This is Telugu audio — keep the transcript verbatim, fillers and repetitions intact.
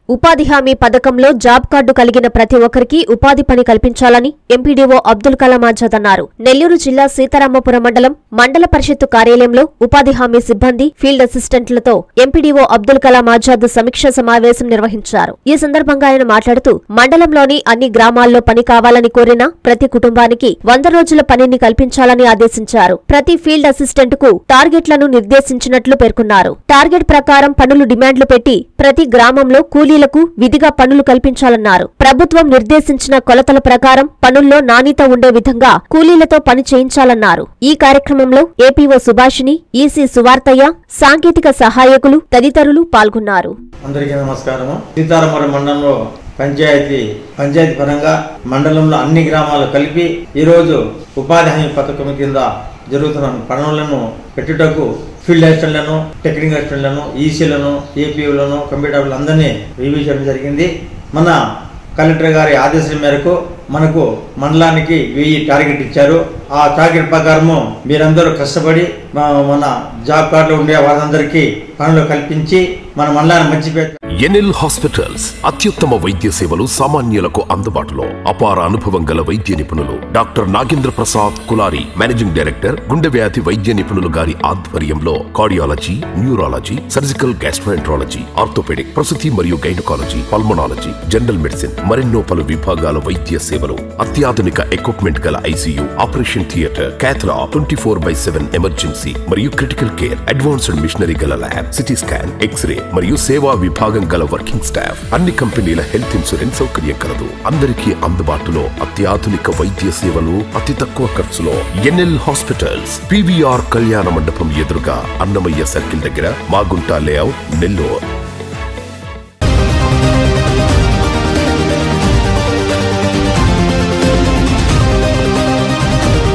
ఉపాధి హామీ పథకంలో జాబ్ కార్డు కలిగిన ప్రతి ఒక్కరికి ఉపాధి పని కల్పించాలని ఎంపీడీఓ అబ్దుల్ కలాం ఆజాద్ అన్నారు. నెల్లూరు జిల్లా సీతారామపురం మండలం మండల పరిషత్తు కార్యాలయంలో ఉపాధి హామీ సిబ్బంది, ఫీల్డ్ అసిస్టెంట్లతో ఎంపీడీఓ అబ్దుల్ కలాం ఆజాద్ సమీక్ష సమావేశం నిర్వహించారు. ఈ సందర్భంగా ఆయన మాట్లాడుతూ మండలంలోని అన్ని గ్రామాల్లో పని కావాలని కోరిన ప్రతి కుటుంబానికి వంద రోజుల పనిని కల్పించాలని ఆదేశించారు. ప్రతి ఫీల్డ్ అసిస్టెంట్ కు టార్గెట్లను నిర్దేశించినట్లు పేర్కొన్నారు. టార్గెట్ ప్రకారం పనులు డిమాండ్లు పెట్టి ప్రతి గ్రామంలో కూలీ లకు విధిగా పనులు కల్పించాలన్నారు. ప్రభుత్వం నిర్దేశించిన కొలతల ప్రకారం పనుల్లో నాణ్యత ఉండే విధంగా కూలీలతో పని చేయించాలన్నారు. ఈ కార్యక్రమంలో ఏపీఓ సుభాషిణి, ఈసీ సువార్తయ్య, సాంకేతిక సహాయకులు తదితరులు పాల్గొన్నారు. అందరికీ నమస్కారము. సీతారామపురం మండలంలో పంచాయతీ పంచాయతీ పరంగా మండలంలో అన్ని గ్రామాలు కలిపి ఈరోజు ఉపాధి హామీ పథకం కింద జరుగుతున్న పనులను పెట్టుటకు ఫీల్డ్ అసిస్టెంట్లను, టెక్నికల్ అసిస్టెంట్లను, ఈసీలను, ఏపీలను, కంప్యూటర్లు అందరినీ రివ్యూ చేయడం జరిగింది. మన కలెక్టర్ గారి ఆదేశాల మేరకు మనకు మండలానికి వెయ్యి టార్గెట్ ఇచ్చారు. ఆ టార్గెట్ ప్రకారము మీరందరూ కష్టపడి మన జాబ్ కార్డులో ఉండే వాళ్ళందరికీ పనులు కల్పించి మన మండలాన్ని మంచి ఎన్ఎల్ హాస్పిటల్స్ అత్యుత్తమ వైద్య సేవలు సామాన్యులకు అందుబాటులో. అపార అనుభవం గల వైద్య నిపుణులు doctor Nagendra Prasad Kulari, managing director, గుండె వ్యాధి వైద్య నిపుణులు గారి ఆధ్వర్యంలో cardiology, neurology, surgical gastroenterology, orthopaedic, ప్రసూతి మరియు గైనకాలజీ, పల్మనాలజీ, జనరల్ మెడిసిన్ మరెన్నో పలు విభాగాల వైద్య సేవలు, అత్యాధునిక ఎక్విప్మెంట్ గల ICU, operation theatre, cath lab, twenty four by seven emergency మరియు క్రిటికల్ కేర్, అడ్వాన్స్డ్ మిషనరీ గల ల్యాబ్, సిటీ స్కాన్, ఎక్స్రే మరియు సేవా విభాగం గల వర్కింగ్ స్టాఫ్, అన్ని కంపెనీల హెల్త్ ఇన్సూరెన్స్ సౌకర్యం కలదు. అందరికీ అందుబాటులో అత్యాధునిక వైద్య సేవలు అతి తక్కువ ఖర్చులో. ఎన్ఎల్ హాస్పిటల్స్, పీవీఆర్ కళ్యాణ మండపం ఎదురుగా, అన్నమయ్య సర్కిల్ దగ్గర, మాగుంట లేఅవుట్, నెల్లూరు.